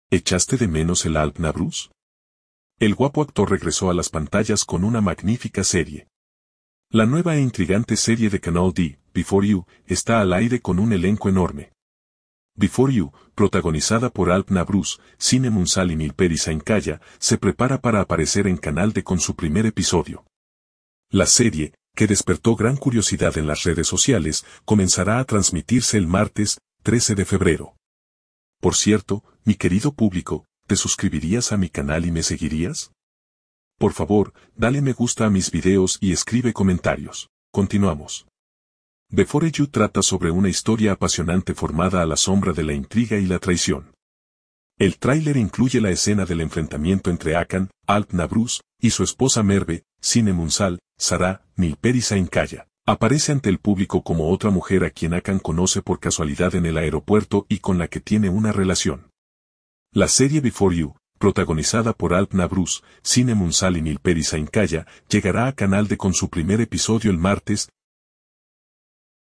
¿Echaste de menos el Alp Nabruz? El guapo actor regresó a las pantallas con una magnífica serie. La nueva e intrigante serie de Canal D, Before You, está al aire con un elenco enorme. Before You, protagonizada por Alp Nabruz, Sine Munsal y Nilperi Sainkaya, se prepara para aparecer en Canal D con su primer episodio. La serie, que despertó gran curiosidad en las redes sociales, comenzará a transmitirse el martes, 13 de febrero. Por cierto, mi querido público, ¿te suscribirías a mi canal y me seguirías? Por favor, dale me gusta a mis videos y escribe comentarios. Continuamos. Before You trata sobre una historia apasionante formada a la sombra de la intriga y la traición. El tráiler incluye la escena del enfrentamiento entre Hakan, Alp Nabruz, y su esposa Merve, Sine Munsal, Sara, Nilperi Sainkaya. Aparece ante el público como otra mujer a quien Hakan conoce por casualidad en el aeropuerto y con la que tiene una relación. La serie Before You, protagonizada por Alp Nabruz, Sine Munsal y Nilperi Sainkaya, llegará a Canal D con su primer episodio el martes,